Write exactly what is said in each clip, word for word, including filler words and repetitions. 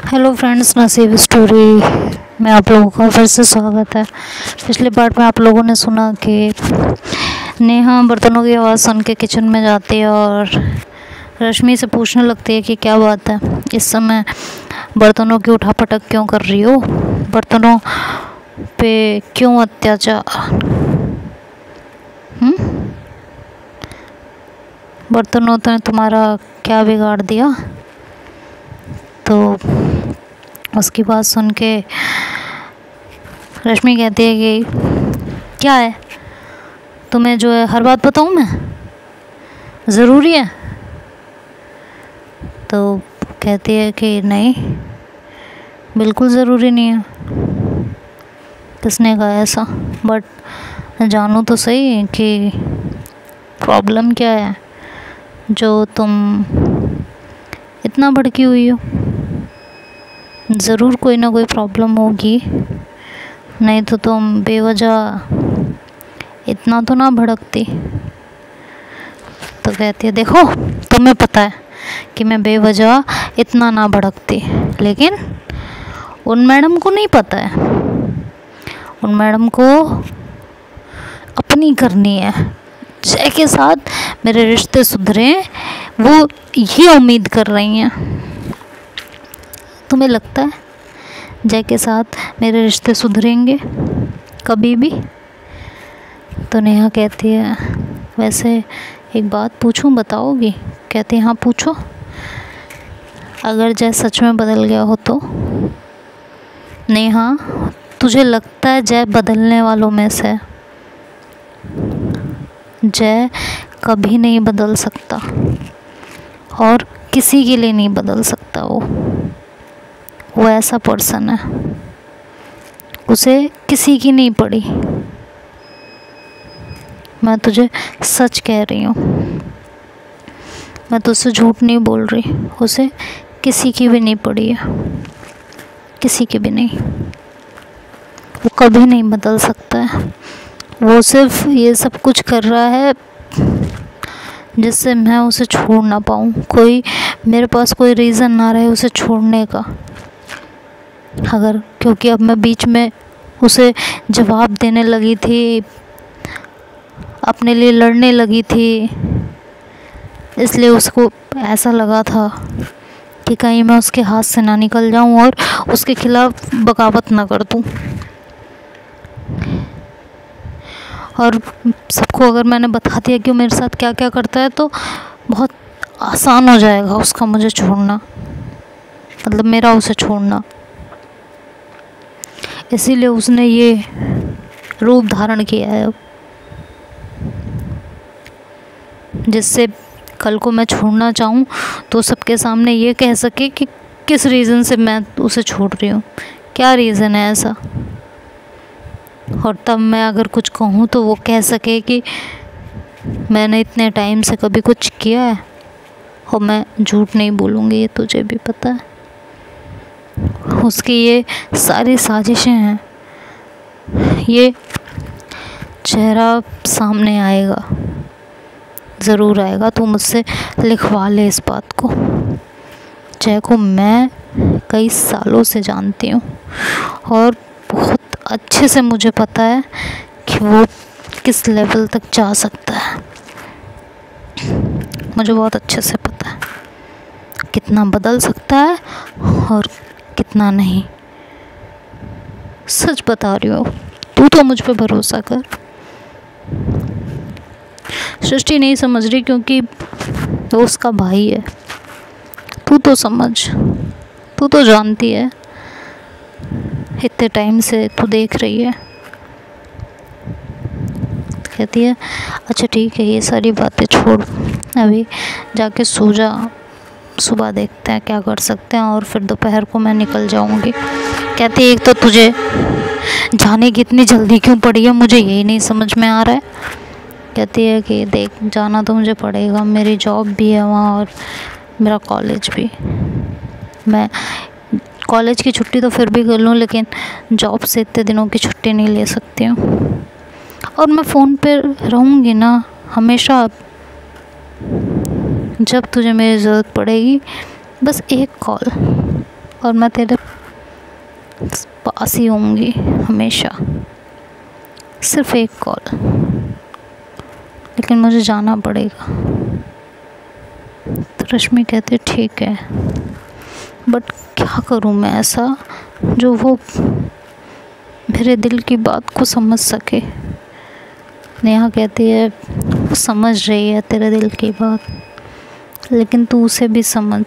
Hello friends, नसीब story में आप लोगों का फिर से स्वागत है। पिछले पार्ट में आप लोगों ने सुना कि नेहा बर्तनों की आवाज़ सुन के किचन में जाती है और रश्मि से पूछने लगती है कि क्या बात है, इस समय बर्तनों की उठापटक क्यों कर रही हो, बर्तनों पे क्यों अत्याचार, हम्म बर्तनों ने तुम्हारा क्या बिगाड़ दिया। तो उसकी बात सुन के रश्मि कहती है कि क्या है, तुम्हें जो है हर बात बताऊँ मैं, ज़रूरी है। तो कहती है कि नहीं, बिल्कुल ज़रूरी नहीं है। किसने कहा ऐसा, बट जानूँ तो सही कि प्रॉब्लम क्या है जो तुम इतना भड़की हुई हो। ज़रूर कोई ना कोई प्रॉब्लम होगी, नहीं तो तुम बेवजह इतना तो ना भड़कती। तो कहती है देखो, तुम्हें पता है कि मैं बेवजह इतना ना भड़कती, लेकिन उन मैडम को नहीं पता है। उन मैडम को अपनी करनी है। जय के साथ मेरे रिश्ते सुधरे, वो ये उम्मीद कर रही हैं। तुम्हें लगता है जय के साथ मेरे रिश्ते सुधरेंगे कभी भी? तो नेहा कहती है वैसे एक बात पूछूं, बताओगी? कहती है हाँ पूछो। अगर जय सच में बदल गया हो तो? नेहा, तुझे लगता है जय बदलने वालों में से? जय कभी नहीं बदल सकता और किसी के लिए नहीं बदल सकता। वो वो ऐसा पर्सन है, उसे किसी की नहीं पड़ी। मैं तुझे सच कह रही हूँ, मैं तुझसे झूठ नहीं बोल रही। उसे किसी की भी नहीं पड़ी है, किसी की भी नहीं। वो कभी नहीं बदल सकता है। वो सिर्फ ये सब कुछ कर रहा है जिससे मैं उसे छोड़ ना पाऊँ, कोई मेरे पास कोई रीज़न ना रहे उसे छोड़ने का। अगर क्योंकि अब मैं बीच में उसे जवाब देने लगी थी, अपने लिए लड़ने लगी थी, इसलिए उसको ऐसा लगा था कि कहीं मैं उसके हाथ से ना निकल जाऊं और उसके खिलाफ बगावत ना कर दूं। और सबको अगर मैंने बता दिया कि वो मेरे साथ क्या क्या करता है तो बहुत आसान हो जाएगा उसका मुझे छोड़ना, मतलब मेरा उसे छोड़ना। इसीलिए उसने ये रूप धारण किया है, जिससे कल को मैं छोड़ना चाहूँ तो सबके सामने ये कह सके कि किस रीज़न से मैं उसे छोड़ रही हूँ, क्या रीज़न है ऐसा। और तब मैं अगर कुछ कहूँ तो वो कह सके कि मैंने इतने टाइम से कभी कुछ किया है। और मैं झूठ नहीं बोलूँगी, ये तुझे भी पता है। उसकी ये सारी साजिशें हैं। ये चेहरा सामने आएगा, ज़रूर आएगा। तू मुझसे लिखवा ले इस बात को। जय को मैं कई सालों से जानती हूँ और बहुत अच्छे से मुझे पता है कि वो किस लेवल तक जा सकता है। मुझे बहुत अच्छे से पता है कितना बदल सकता है और कितना नहीं। सच बता रही हूँ, तू तो मुझ पे भरोसा कर। सृष्टि नहीं समझ रही क्योंकि वो उसका भाई है। तू तो समझ, तू तो जानती है, इतने टाइम से तू देख रही है। कहती है अच्छा ठीक है, ये सारी बातें छोड़, अभी जाके सो जा, सुबह देखते हैं क्या कर सकते हैं और फिर दोपहर को मैं निकल जाऊंगी। कहती है एक तो तुझे जाने की इतनी जल्दी क्यों पड़ी है, मुझे यही नहीं समझ में आ रहा है। कहती है कि देख, जाना तो मुझे पड़ेगा, मेरी जॉब भी है वहाँ और मेरा कॉलेज भी। मैं कॉलेज की छुट्टी तो फिर भी कर लूँ, लेकिन जॉब से इतने दिनों की छुट्टी नहीं ले सकती हूँ। और मैं फ़ोन पे रहूँगी ना हमेशा, जब तुझे मेरी ज़रूरत पड़ेगी बस एक कॉल और मैं तेरे पास ही होंगी हमेशा, सिर्फ एक कॉल। लेकिन मुझे जाना पड़ेगा। तो रश्मि कहती ठीक है, बट क्या करूँ मैं ऐसा जो वो मेरे दिल की बात को समझ सके। नेहा कहती है वो समझ रही है तेरे दिल की बात, लेकिन तू उसे भी समझ।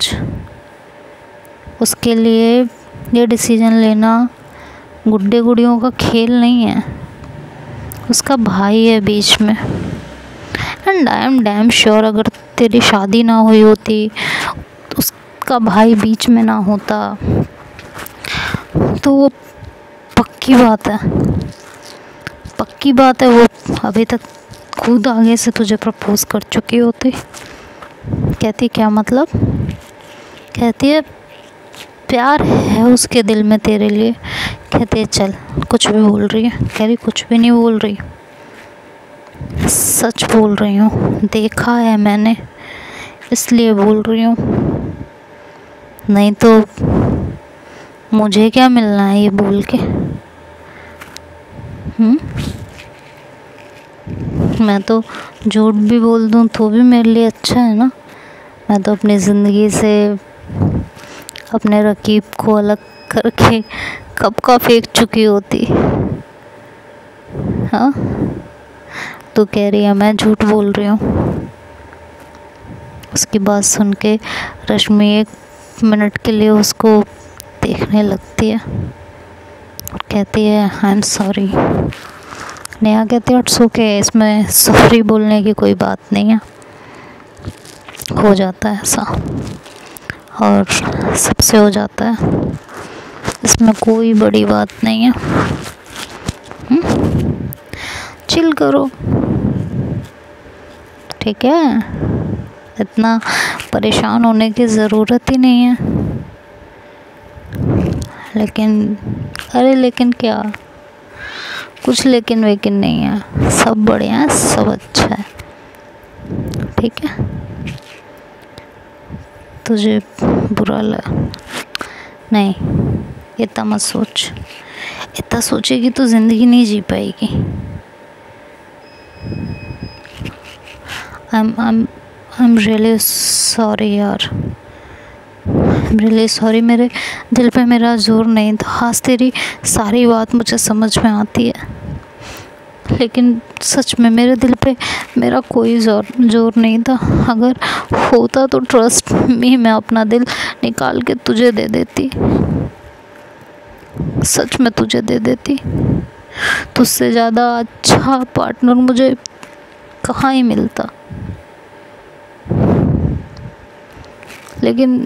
उसके लिए ये डिसीजन लेना गुड्डे गुड़ियों का खेल नहीं है, उसका भाई है बीच में। And I am damn sure अगर तेरी शादी ना हुई होती, उसका भाई बीच में ना होता, तो वो पक्की बात है पक्की बात है वो अभी तक खुद आगे से तुझे प्रपोज कर चुकी होती। कहती क्या मतलब? कहती है प्यार है उसके दिल में तेरे लिए। कहती है चल कुछ भी बोल रही है। कह रही कुछ भी नहीं बोल रही, सच बोल रही हूँ, देखा है मैंने इसलिए बोल रही हूँ, नहीं तो मुझे क्या मिलना है ये बोल के। हम्म मैं तो झूठ भी बोल दूँ तो भी मेरे लिए अच्छा है ना। मैं तो अपनी ज़िंदगी से अपने रकीब को अलग करके कब का फेंक चुकी होती। हाँ, तो कह रही है मैं झूठ बोल रही हूँ। उसकी बात सुन के रश्मि एक मिनट के लिए उसको देखने लगती है और कहती है आई एम सॉरी। नेहा कहती है इट्स ओके, इसमें सॉरी बोलने की कोई बात नहीं है, हो जाता है ऐसा और सबसे हो जाता है, इसमें कोई बड़ी बात नहीं है। हुँ? चिल करो, ठीक है, इतना परेशान होने की ज़रूरत ही नहीं है। लेकिन अरे लेकिन क्या, कुछ लेकिन वेकिन नहीं है, सब बढ़िया है, सब अच्छा है, ठीक है। तुझे बुरा लगा नहीं, इतना मत सोच, इतना सोचेगी तो ज़िंदगी नहीं जी पाएगी। I am I am I am really sorry यार, आई एम रियली सॉरी। मेरे दिल पे मेरा जोर नहीं था। आज तेरी सारी बात मुझे समझ में आती है, लेकिन सच में मेरे दिल पे मेरा कोई जोर जोर नहीं था। अगर होता तो ट्रस्ट में मैं अपना दिल निकाल के तुझे दे देती, सच में तुझे दे देती। तुझसे ज़्यादा अच्छा पार्टनर मुझे कहाँ ही मिलता। लेकिन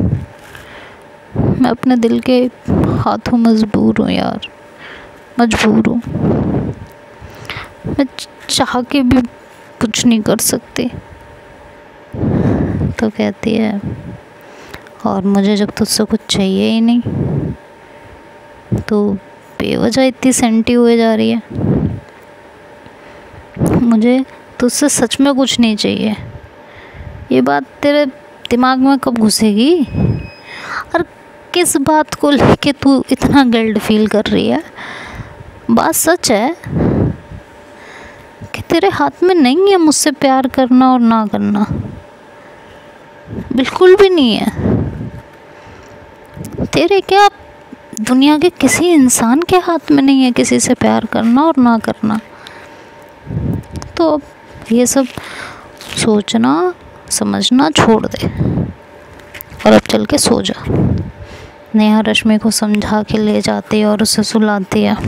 मैं अपने दिल के हाथों मजबूर हूँ यार, मजबूर हूँ। मैं चाह के भी कुछ नहीं कर सकती। तो कहती है और मुझे जब तुझसे कुछ चाहिए ही नहीं तो बेवजह इतनी सेंटी हुए जा रही है। मुझे तुझसे सच में कुछ नहीं चाहिए। ये बात तेरे दिमाग में कब घुसेगी? और किस बात को लेके तू इतना गिल्ट फील कर रही है? बात सच है कि तेरे हाथ में नहीं है मुझसे प्यार करना और ना करना, बिल्कुल भी नहीं है। तेरे क्या दुनिया के किसी इंसान के हाथ में नहीं है किसी से प्यार करना और ना करना। तो ये सब सोचना समझना छोड़ दे और अब चल के सो जा। नेहा रश्मि को समझा के ले जाती है और उसे सुलाती है।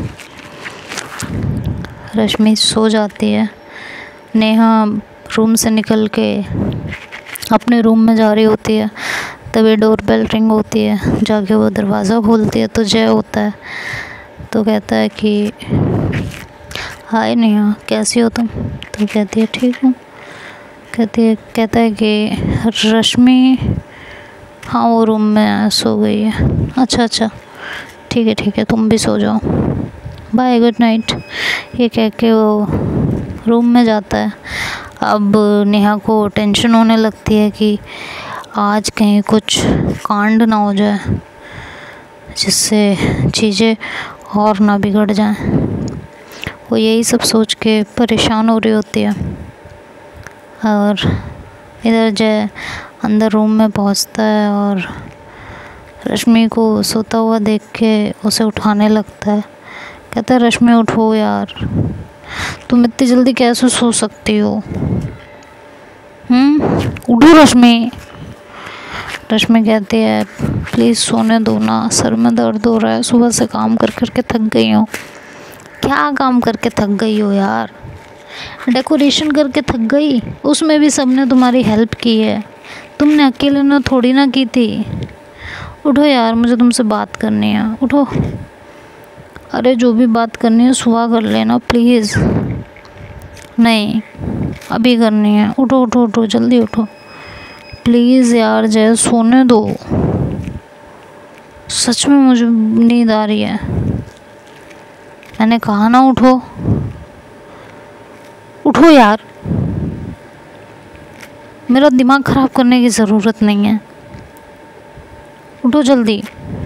रश्मि सो जाती है। नेहा रूम से निकल के अपने रूम में जा रही होती है, तभी डोर बेल रिंग होती है। जाके वो दरवाज़ा खोलती है तो जय होता है। तो कहता है कि हाय नेहा, कैसी हो तुम? तो कहती है ठीक हूँ। कहती है कहता है कि रश्मि हाँ वो रूम में सो गई है। अच्छा अच्छा ठीक है ठीक है, तुम भी सो जाओ, बाय गुड नाइट। ये कह के वो रूम में जाता है। अब नेहा को टेंशन होने लगती है कि आज कहीं कुछ कांड ना हो जाए। जिससे चीज़ें और ना बिगड़ जाएं। वो यही सब सोच के परेशान हो रही होती है। और इधर जय अंदर रूम में पहुंचता है और रश्मि को सोता हुआ देख के उसे उठाने लगता है। कहता है, रश्मि उठो यार, तुम इतनी जल्दी कैसे सो सकती हो? हम्म उठो रश्मि। रश्मि कहती है, प्लीज़ सोने दो ना, सर में दर्द हो रहा है, सुबह से काम कर कर के थक गई हूँ। क्या काम करके थक गई हो यार? डेकोरेशन करके थक गई? उसमें भी सबने तुम्हारी हेल्प की है, तुमने अकेले ना थोड़ी ना की थी। उठो यार, मुझे तुमसे बात करनी है, उठो। अरे जो भी बात करनी है सुबह कर लेना प्लीज़। नहीं अभी करनी है, उठो उठो उठो, जल्दी उठो प्लीज़ यार। जय सोने दो, सच में मुझे नींद आ रही है। मैंने कहा ना उठो, उठो यार, मेरा दिमाग ख़राब करने की ज़रूरत नहीं है, उठो जल्दी।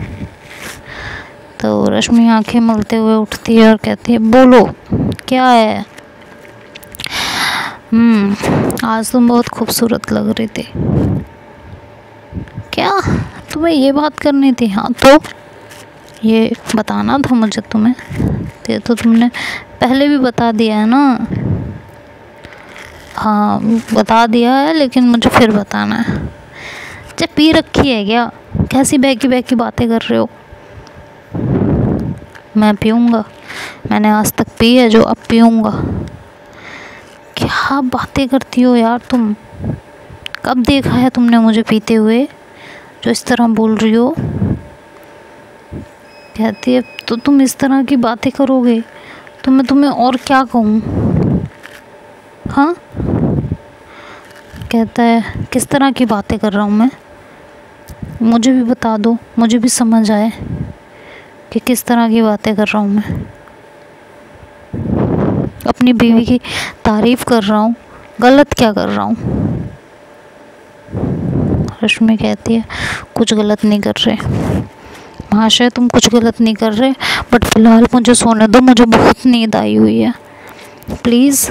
तो रश्मि आंखें मलते हुए उठती है और कहती है, बोलो क्या है? हम्म आज तुम बहुत खूबसूरत लग रही थी। क्या तुम्हें ये बात करनी थी? हाँ तो ये बताना था मुझे तुम्हें, ये तो तुमने पहले भी बता दिया है ना। हाँ बता दिया है, लेकिन मुझे फिर बताना है। जब पी रखी है क्या? कैसी बहकी बहकी बातें कर रहे हो? मैं पीऊँगा? मैंने आज तक पी है जो अब पीऊँगा। क्या बातें करती हो यार तुम? कब देखा है तुमने मुझे पीते हुए जो इस तरह बोल रही हो? कहती है, तो तुम इस तरह की बातें करोगे तो मैं तुम्हें और क्या कहूँ? हाँ कहता है, किस तरह की बातें कर रहा हूँ मैं? मुझे भी बता दो, मुझे भी समझ आए कि किस तरह की बातें कर रहा हूँ मैं। अपनी बीवी की तारीफ़ कर रहा हूँ, गलत क्या कर रहा हूँ? रश्मि कहती है, कुछ गलत नहीं कर रहे महाशय, तुम कुछ गलत नहीं कर रहे, बट फ़िलहाल मुझे सोने दो, मुझे बहुत नींद आई हुई है प्लीज़।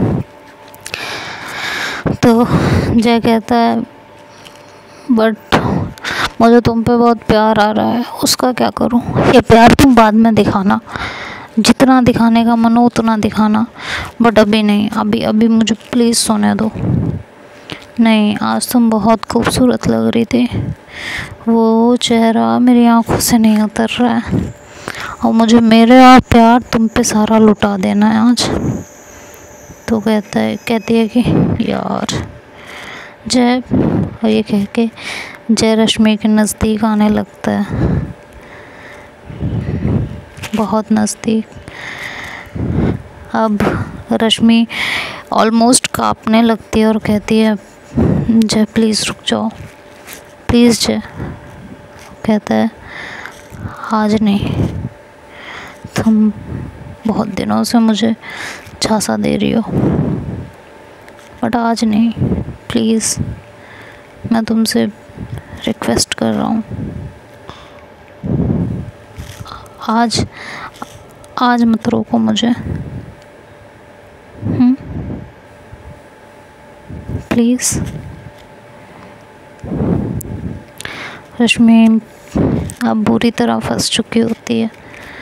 तो जय कहता है, बट मुझे तुम पे बहुत प्यार आ रहा है, उसका क्या करूं? ये प्यार तुम बाद में दिखाना, जितना दिखाने का मन हो उतना दिखाना, बट अभी नहीं, अभी अभी मुझे प्लीज़ सोने दो। नहीं आज तुम बहुत खूबसूरत लग रही थी, वो चेहरा मेरी आंखों से नहीं उतर रहा है, और मुझे मेरे और प्यार तुम पे सारा लुटा देना है आज। तो कहता है कहती है कि यार जय, और ये कह के जय रश्मि के नज़दीक आने लगता है, बहुत नज़दीक। अब रश्मि ऑलमोस्ट कांपने लगती है और कहती है, जय प्लीज़ रुक जाओ, प्लीज़ जय। कहता है, आज नहीं, तुम बहुत दिनों से मुझे झांसा दे रही हो, बट आज नहीं, प्लीज़ मैं तुमसे रिक्वेस्ट कर रहा हूँ, आज आज मत रोको मुझे, प्लीज़। रश्मि अब बुरी तरह फंस चुकी होती है।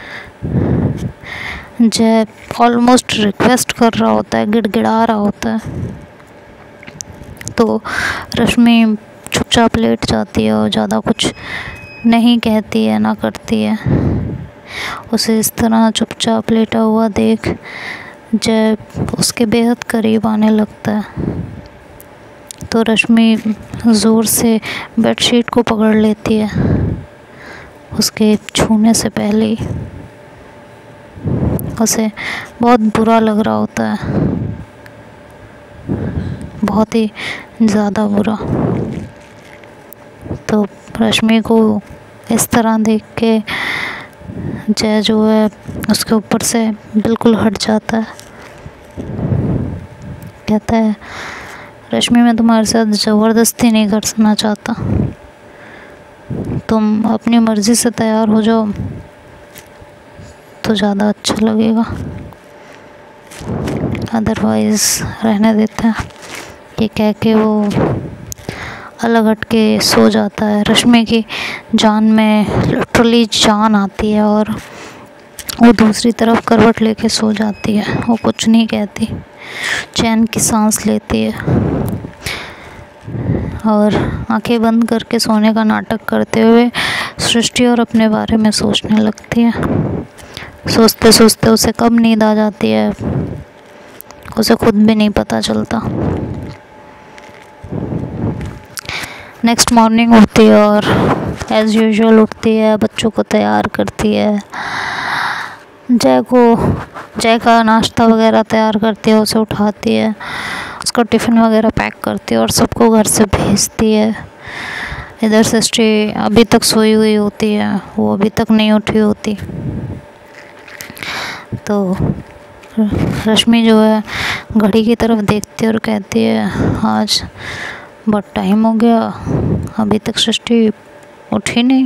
जय ऑलमोस्ट रिक्वेस्ट कर रहा होता है, गिड़गिड़ा रहा होता है, तो रश्मि चुपचाप लेट जाती है और ज़्यादा कुछ नहीं कहती है ना करती है। उसे इस तरह चुपचाप लेटा हुआ देख जय उसके बेहद करीब आने लगता है, तो रश्मि ज़ोर से बेडशीट को पकड़ लेती है उसके छूने से पहले ही। उसे बहुत बुरा लग रहा होता है, बहुत ही ज़्यादा बुरा। तो रश्मि को इस तरह देख के जय जो है उसके ऊपर से बिल्कुल हट जाता है। कहता है, रश्मि मैं तुम्हारे साथ ज़बरदस्ती नहीं करना चाहता, तुम अपनी मर्ज़ी से तैयार हो जाओ तो ज़्यादा अच्छा लगेगा, अदरवाइज़ रहने देते हैं। ये कह के वो अलग हट के सो जाता है। रश्मि की जान में लिटरली जान आती है और वो दूसरी तरफ करवट लेके सो जाती है। वो कुछ नहीं कहती, चैन की सांस लेती है और आंखें बंद करके सोने का नाटक करते हुए सृष्टि और अपने बारे में सोचने लगती है। सोचते सोचते उसे कब नींद आ जाती है उसे खुद भी नहीं पता चलता। नेक्स्ट मॉर्निंग होती है और एज़ यूजुअल उठती है, बच्चों को तैयार करती है, जय को जय का नाश्ता वगैरह तैयार करती है, उसे उठाती है, उसका टिफ़िन वगैरह पैक करती है और सबको घर से भेजती है। इधर सृष्टि अभी तक सोई हुई होती है, वो अभी तक नहीं उठी होती। तो रश्मि जो है घड़ी की तरफ देखती है और कहती है आज बहुत टाइम हो गया, अभी तक सृष्टि उठी नहीं।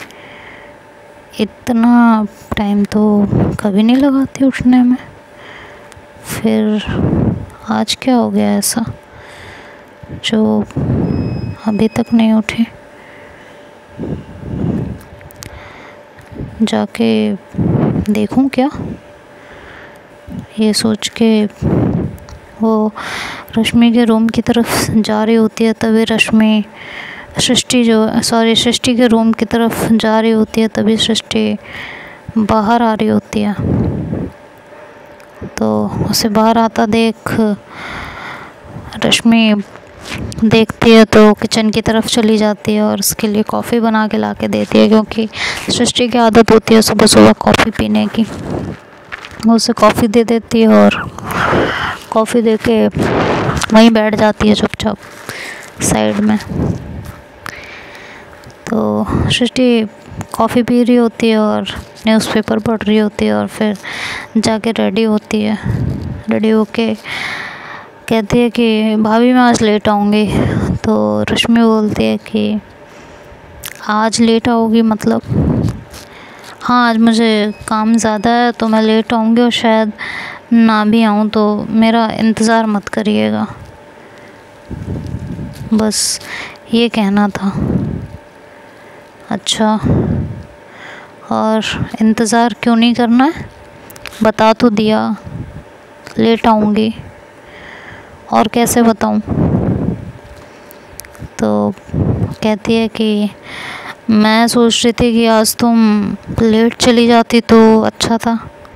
इतना टाइम तो कभी नहीं लगाती उठने में, फिर आज क्या हो गया ऐसा जो अभी तक नहीं उठी। जाके देखूं क्या, ये सोच के वो रश्मि के रूम की तरफ जा रही होती है। तभी रश्मि सृष्टि जो सॉरी सृष्टि के रूम की तरफ जा रही होती है तभी सृष्टि बाहर आ रही होती है। तो उसे बाहर आता देख रश्मि देखती है तो किचन की तरफ चली जाती है और उसके लिए कॉफ़ी बना के ला के देती है, क्योंकि सृष्टि की आदत होती है सुबह सुबह कॉफ़ी पीने की। वो उसे कॉफ़ी दे देती है और कॉफ़ी दे के वहीं बैठ जाती है चुपचाप साइड में। तो सृष्टि कॉफ़ी पी रही होती है और न्यूज़पेपर पढ़ रही होती है और फिर जाके रेडी होती है। रेडी होके कहती है कि भाभी मैं आज लेट आऊँगी। तो रश्मि बोलती है कि आज लेट आओगी मतलब? हाँ आज मुझे काम ज़्यादा है तो मैं लेट आऊँगी और शायद ना भी आऊँ, तो मेरा इंतज़ार मत करिएगा, बस ये कहना था। अच्छा और इंतज़ार क्यों नहीं करना है, बता तो दिया लेट आऊँगी, और कैसे बताऊँ? तो कहती है कि मैं सोच रही थी कि आज तुम लेट चली जाती तो अच्छा था।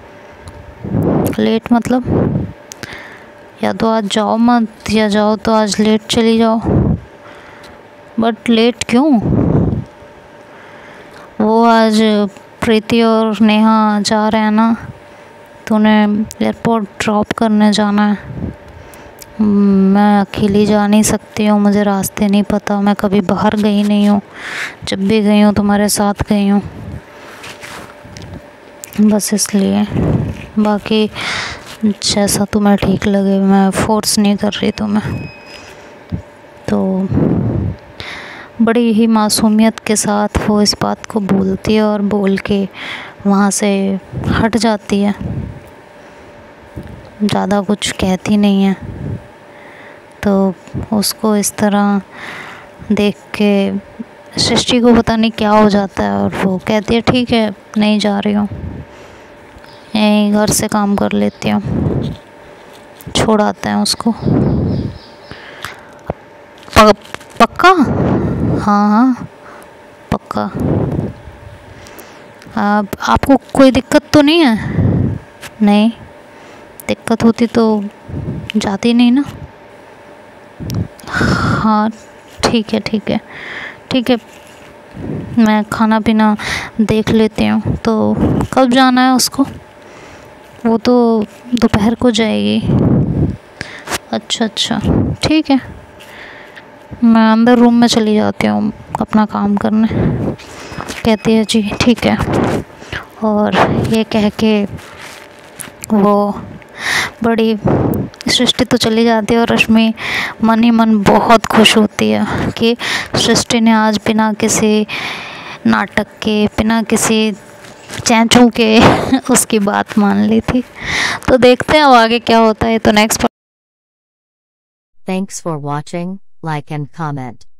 लेट मतलब या तो आज जाओ मत, या जाओ तो आज लेट चली जाओ। बट लेट क्यों? वो आज प्रीति और नेहा जा रहे हैं ना, तो उन्हें एयरपोर्ट ड्रॉप करने जाना है। मैं अकेली जा नहीं सकती हूँ, मुझे रास्ते नहीं पता, मैं कभी बाहर गई नहीं हूँ, जब भी गई हूँ तुम्हारे साथ गई हूँ, बस इसलिए। बाकी जैसा तुम्हें ठीक लगे, मैं फोर्स नहीं कर रही तुम्हें। तो बड़ी ही मासूमियत के साथ वो इस बात को बोलती है और बोल के वहाँ से हट जाती है, ज़्यादा कुछ कहती नहीं है। तो उसको इस तरह देख के सृष्टि को पता नहीं क्या हो जाता है और वो कहती है ठीक है नहीं जा रही हूँ, यहीं घर से काम कर लेती हूँ। छोड़ आते हैं उसको। प, पक्का? हाँ हाँ पक्का। अब आपको कोई दिक्कत तो नहीं है? नहीं, दिक्कत होती तो जाती नहीं ना। हाँ ठीक है ठीक है ठीक है, मैं खाना पीना देख लेती हूँ। तो कब जाना है उसको? वो तो दोपहर को जाएगी। अच्छा अच्छा ठीक है, मैं अंदर रूम में चली जाती हूँ अपना काम करने। कहती है जी ठीक है, और ये कह के वो बड़ी सृष्टि तो चली जाती है और रश्मि मन ही मन बहुत खुश होती है कि सृष्टि ने आज बिना किसी नाटक के, बिना किसी चैंचू के उसकी बात मान ली थी। तो देखते हैं अब आगे क्या होता है। तो next Thanks for watching, like and comment.